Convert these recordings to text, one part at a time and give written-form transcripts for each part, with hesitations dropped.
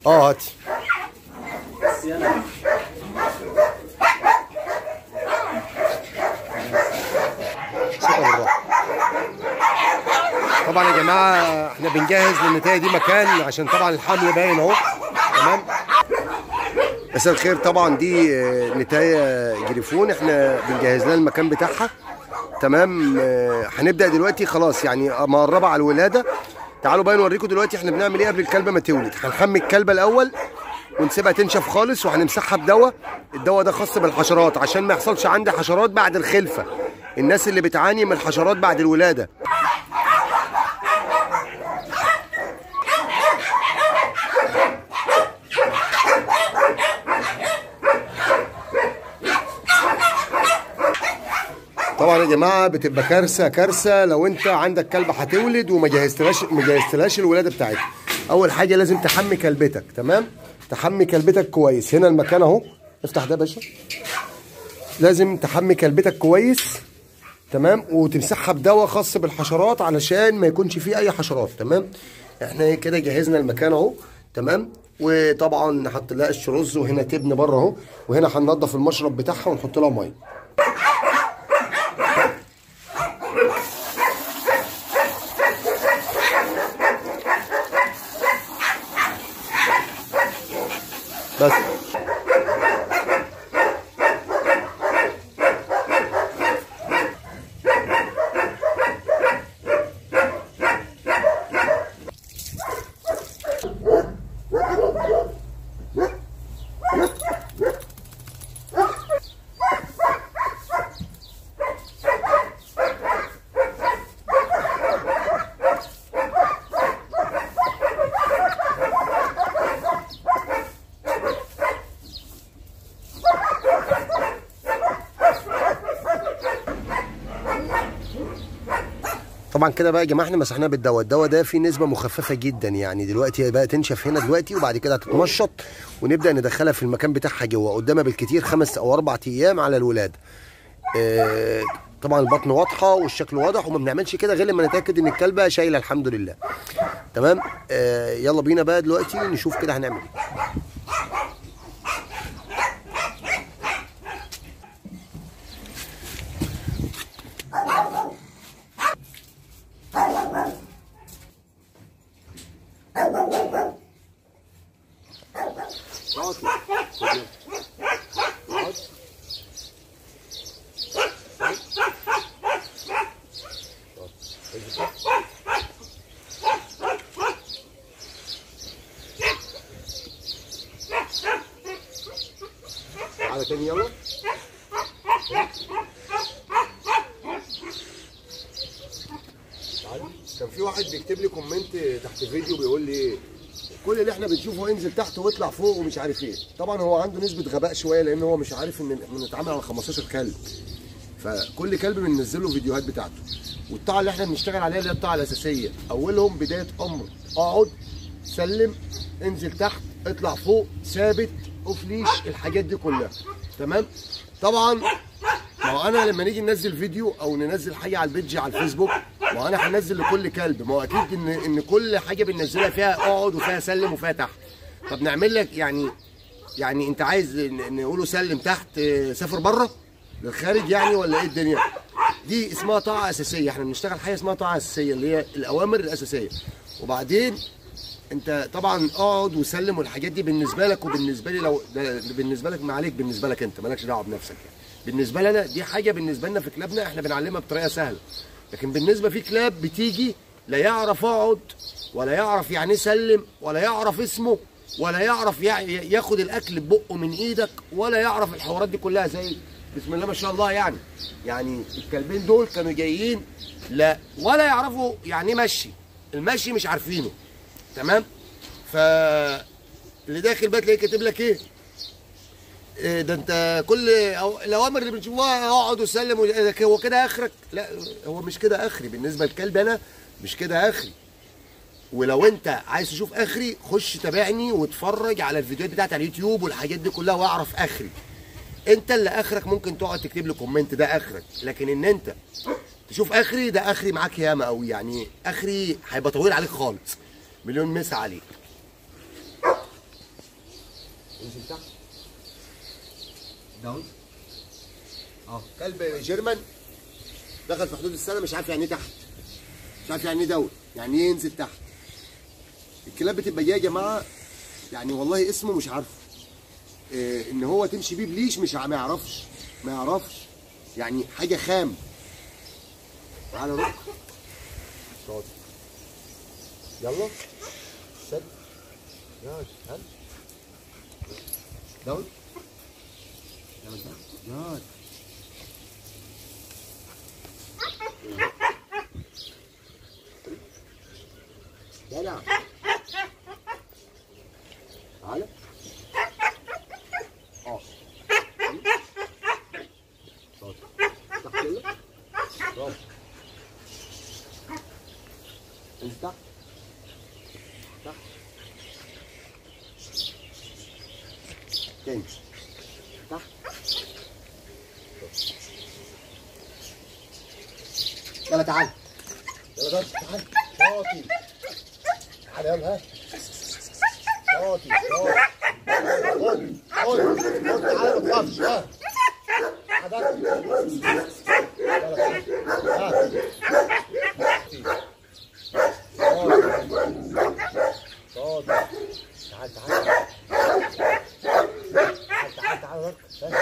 هاتي. طبعا يا جماعه احنا بنجهز للنتايه دي مكان عشان طبعا الحمل باين اهو. تمام. مساء الخير. طبعا دي نتايه جريفون احنا بنجهز لها المكان بتاعها. تمام. هنبدا دلوقتي خلاص يعني مقربه على الولاده. تعالوا بقى نوريكم دلوقتي احنا بنعمل ايه قبل الكلبه ما تولد. هنحمي الكلبه الاول ونسيبها تنشف خالص وهنمسحها بدواء. الدواء ده خاص بالحشرات عشان ما يحصلش عندي حشرات بعد الخلفه. الناس اللي بتعاني من الحشرات بعد الولاده. طبعا يا جماعه بتبقى كارثه لو انت عندك كلبه هتولد وما جهزتلهاش الولاده بتاعتها. اول حاجه لازم تحمي كلبتك. تمام. تحمي كلبتك كويس. هنا المكان اهو. افتح ده يا باشا. لازم تحمي كلبتك كويس. تمام. وتمسحها بدواء خاص بالحشرات علشان ما يكونش فيه اي حشرات. تمام. احنا كده جهزنا المكان اهو. تمام. وطبعا نحط لها قش رز وهنا تبن بره اهو. وهنا هننضف المشرب بتاعها ونحط لها ميه. بس طبعا كده بقى يا جماعه احنا مسحناها بالدواء. الدواء ده فيه نسبه مخففه جدا يعني. دلوقتي بقى تنشف هنا دلوقتي وبعد كده هتتمشط ونبدا ندخلها في المكان بتاعها جوه. قدامها بالكتير 5 أو 4 أيام على الولاده. طبعا البطن واضحه والشكل واضح وما بنعملش كده غير لما نتاكد ان الكلبه شايله الحمد لله. تمام. يلا بينا بقى دلوقتي نشوف كده هنعمل ايه. تعالى تاني يلا. كان في واحد بيكتب لي كومنت تحت فيديو بيقول لي كل اللي احنا بنشوفه انزل تحت واطلع فوق ومش عارف ايه. طبعا هو عنده نسبه غباء شويه لان هو مش عارف ان بنتعامل على 15 كلب. فكل كلب بننزل له فيديوهات بتاعته. والطاعه اللي احنا بنشتغل عليها اللي هي الطاعه الاساسيه. اولهم بدايه امر اقعد سلم انزل تحت اطلع فوق ثابت اوف ليش الحاجات دي كلها. تمام. طبعا ما هو انا لما نيجي ننزل فيديو او ننزل حاجه على البيدج على الفيسبوك ما هو انا هنزل لكل كلب. ما هو اكيد ان كل حاجه بننزلها فيها اقعد وفيها سلم وفيها تحت. طب نعمل لك يعني انت عايز نقوله سلم تحت سافر بره للخارج يعني ولا ايه الدنيا؟ دي اسمها طاعه اساسيه. احنا بنشتغل حاجه اسمها طاعه اساسيه اللي هي الاوامر الاساسيه. وبعدين انت طبعا اقعد وسلم والحاجات دي بالنسبه لك وبالنسبه لي لو بالنسبه لك ما عليك بالنسبه لك انت مالكش دعوه بنفسك يعني. بالنسبه لنا دي حاجه بالنسبه لنا في كلابنا احنا بنعلمها بطريقه سهله. لكن بالنسبه في كلاب بتيجي لا يعرف اقعد ولا يعرف يعني ايه سلم ولا يعرف اسمه ولا يعرف ياخد الاكل ببقه من ايدك ولا يعرف الحوارات دي كلها زي بسم الله ما شاء الله يعني الكلبين دول كانوا جايين لا ولا يعرفوا يعني ايه مشي. المشي مش عارفينه. تمام. اللي داخل بقى تلاقيه كاتب لك ايه ده انت كل الاوامر اللي بنشوفها اقعد وسلم هو كده اخرك؟ لا هو مش كده اخري. بالنسبه للكلب انا مش كده اخري. ولو انت عايز تشوف اخري خش تابعني واتفرج على الفيديوهات بتاعت على اليوتيوب والحاجات دي كلها واعرف اخري. انت اللي اخرك ممكن تقعد تكتب لي كومنت ده اخرك. لكن ان انت تشوف اخري ده اخري معاك ياما قوي يعني. اخري هيبقى طويل عليك خالص. مليون مسا عليك. انزل تحت. داون. كلب جيرمان دخل في حدود السنه مش عارف يعني ايه تحت، مش عارف يعني ايه داون، يعني ايه ينزل تحت. الكلاب بتبقى جايه يا جماعه يعني والله اسمه مش عارفه، ان هو تمشي بيه بليش مش ما يعرفش يعني حاجه خام. تعالى روح شاطر، يلا سد ياض هل داون ياض جدع. تعالى شاطر تحت كده برافو. انزل تحت تاني تحت. يلا تعالى يلا تعالى شاطر. تعالى يلا ها شاطر خد تعالى ما تخافش ها حضرتك. يلا تعالى شاطر. تعالى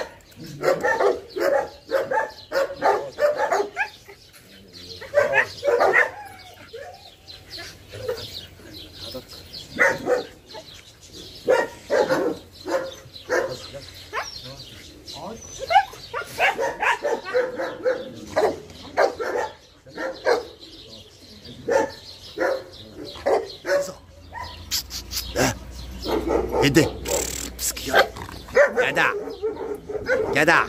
ايه ده؟ مسكين جدع جدع.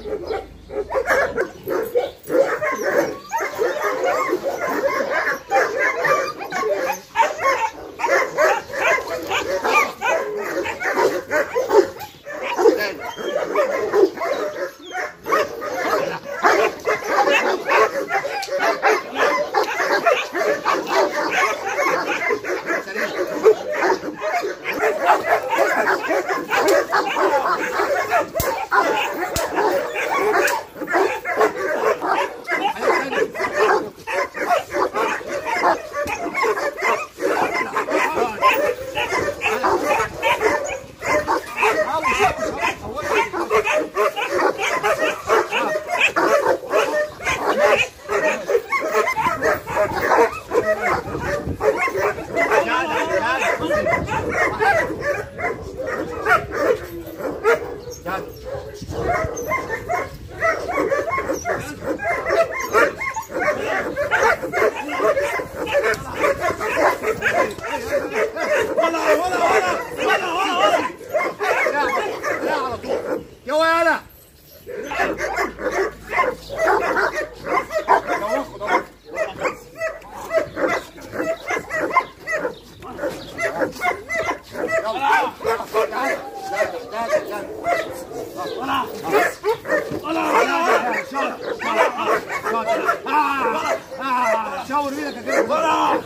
شاور ايدك يا كده. ولا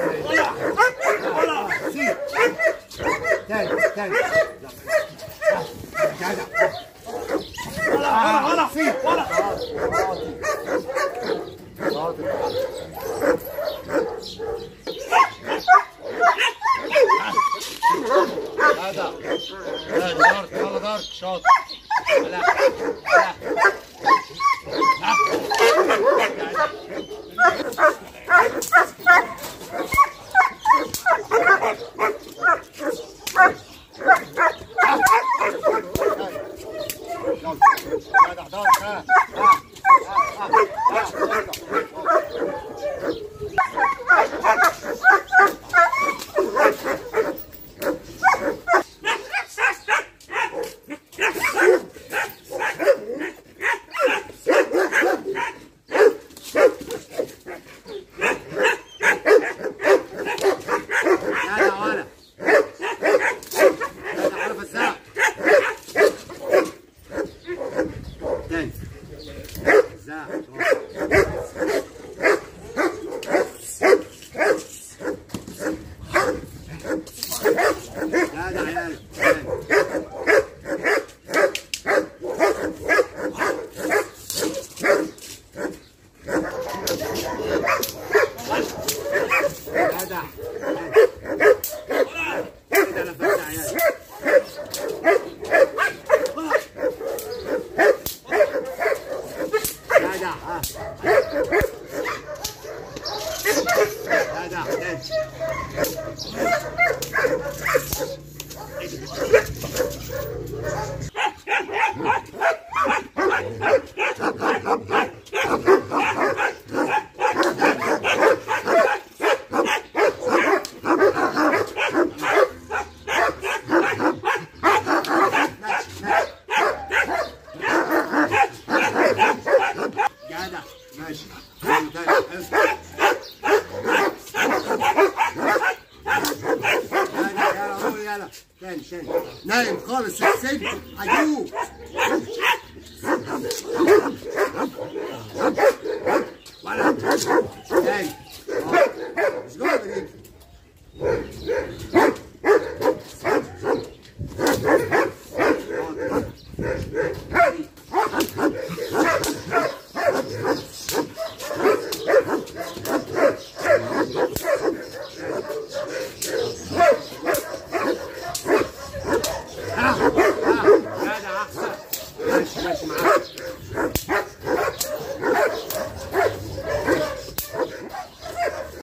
سيب تاني ولا سيب ولا هذا لا دارك يلا دارك شاطر. لا نايم خالص في السجن عجوز. ولا تاني مش قادر يمشي.